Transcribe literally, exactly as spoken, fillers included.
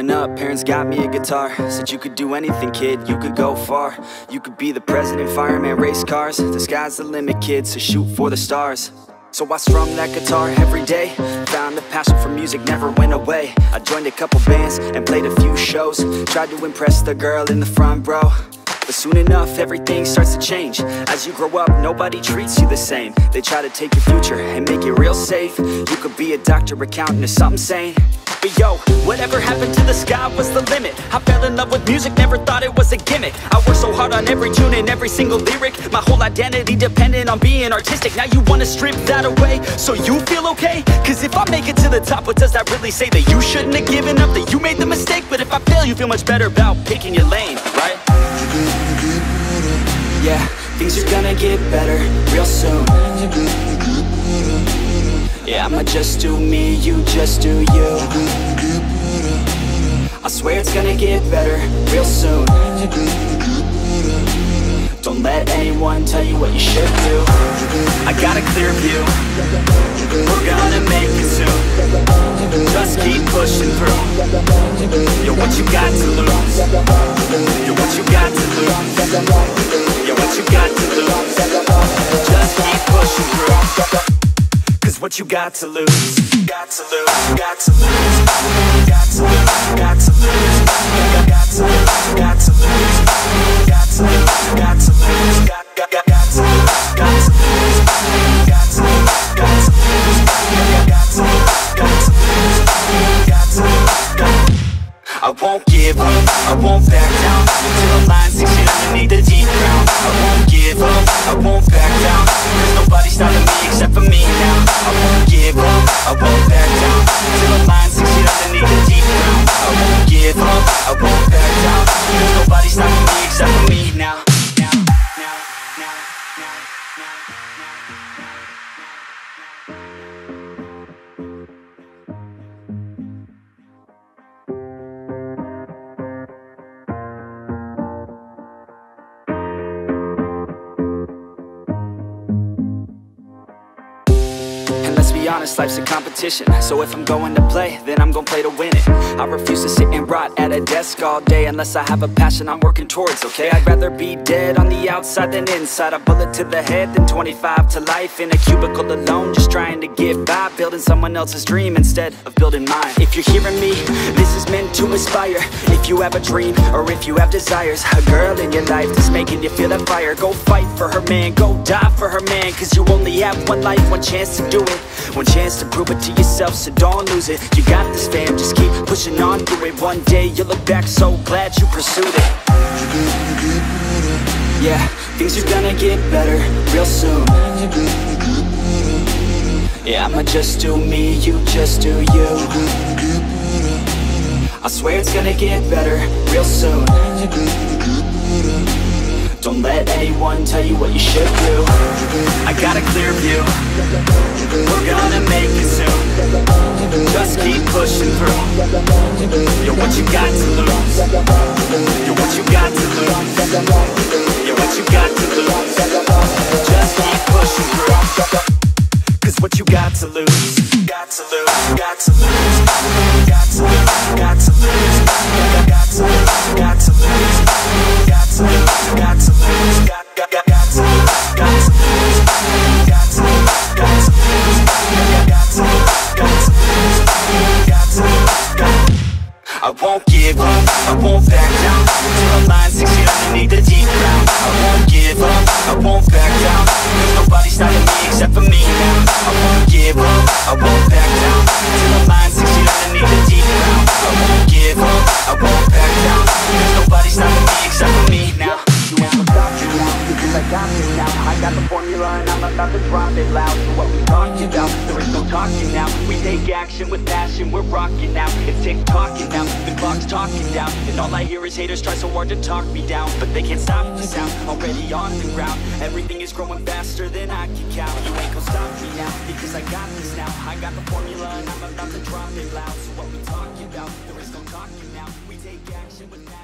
Growing up, parents got me a guitar. Said you could do anything, kid, you could go far. You could be the president, fireman, race cars. The sky's the limit, kid, so shoot for the stars. So I strummed that guitar every day. Found the passion for music never went away. I joined a couple bands and played a few shows. Tried to impress the girl in the front row. But soon enough, everything starts to change. As you grow up, nobody treats you the same. They try to take your future and make it real safe. You could be a doctor, accountant, or something sane. But yo, whatever happened to the sky was the limit. I fell in love with music, never thought it was a gimmick. I worked so hard on every tune and every single lyric. My whole identity depended on being artistic. Now you wanna strip that away, so you feel okay? Cause if I make it to the top, what does that really say? That you shouldn't have given up, that you made the mistake? But if I fail, you feel much better about picking your lane, right? Yeah, things are gonna get better real soon. Yeah, I'ma just do me, you just do you. I swear it's gonna get better real soon. Don't let anyone tell you what you should do. I got a clear view, we're gonna make it soon. Just keep pushing through. You're what you got to lose. You're what you got to lose. You're what you got to lose. Just keep pushing through. Cause what you got to lose, got to lose, got to lose, got to lose, got to lose, got to lose, got to lose, got to lose, got to lose, got got got got to lose, got to lose, got to lose, got to lose, got to lose, got to lose, got to lose, got. I won't give up, I won't back down till the line six feet underneath the deep ground. I won't give up, I won't back down. There's nobody stopping me except for me now. I won't give up, I won't back down till the line six feet underneath the deep ground. I won't give up, I won't back down. There's nobody stopping me except for me now. Now, now, now, now, now, be honest, life's a competition. So if I'm going to play, then I'm gonna play to win it. I refuse to sit and rot at a desk all day unless I have a passion I'm working towards, okay? I'd rather be dead on the outside than inside. A bullet to the head than twenty-five to life in a cubicle alone, just trying to get by, building someone else's dream instead of building mine. If you're hearing me, this is meant to inspire. If you have a dream, or if you have desires, a girl in your life that's making you feel that fire, go fight for her man, go die for her man. Cause you only have one life, one chance to do it, one chance to prove it to yourself, so don't lose it. You got this, fam, just keep pushing on through it. One day you'll look back so glad you pursued it. Yeah, things are gonna get better real soon. Yeah, I'ma just do me, you just do you. I swear it's gonna get better real soon. Don't let anyone tell you what you should do. I got a clear view, we're gonna make it soon. Just keep pushing through. You're what you got to lose. You're what you got to lose. You're what you got to lose. Just keep pushing through. Cause what you got to lose, got to lose, got to lose, got to lose, got to lose, got to lose, got to lose, got to lose, got to lose, got got got got to lose, got to lose, got to lose, got to lose, got to lose, got to lose, got to lose, got. I won't give up, I won't back down till the line six feet underneath the deep ground. I won't give up, I won't back down. There's nobody stopping me except for me now. I won't give up, I won't back down till the line six feet underneath the deep ground. I won't give up, I won't back down. There's nobody stopping me except for me now. You ain't gonna stop me now, because I got this now. I got the formula and I'm about to drop it loud. So what we talking about? There is no talking now. We take action with passion, we're rocking now. It's tick-tocking now, the clock's talking down. And all I hear is haters try so hard to talk me down, but they can't stop the sound, already on the ground. Everything is growing faster than I can count. You ain't gonna stop me now, because I got this now. I got the formula and I'm about to drop it loud. So what we talking about? There is no talking now. We take action with passion.